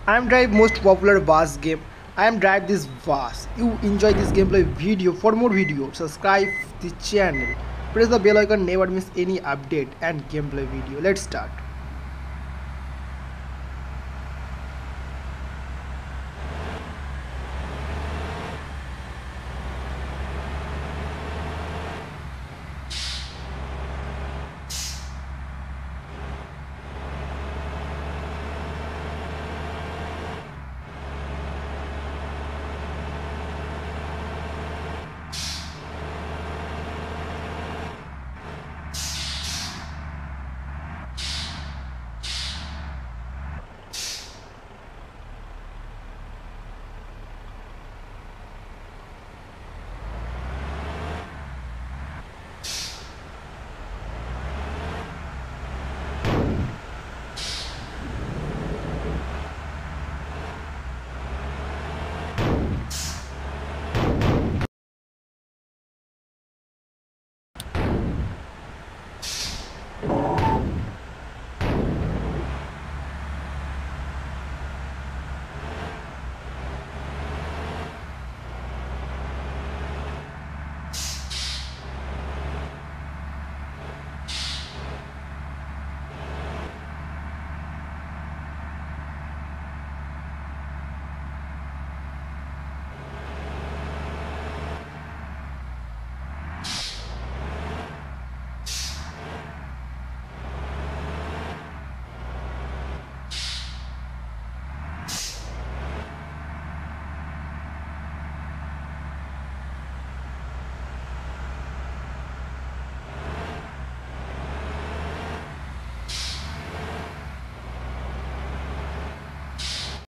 I am Drive most popular Vars game. I am Drive this Vars. You enjoy this gameplay video. For more videos, subscribe the channel. Press the bell icon, never miss any update and gameplay video. Let's start.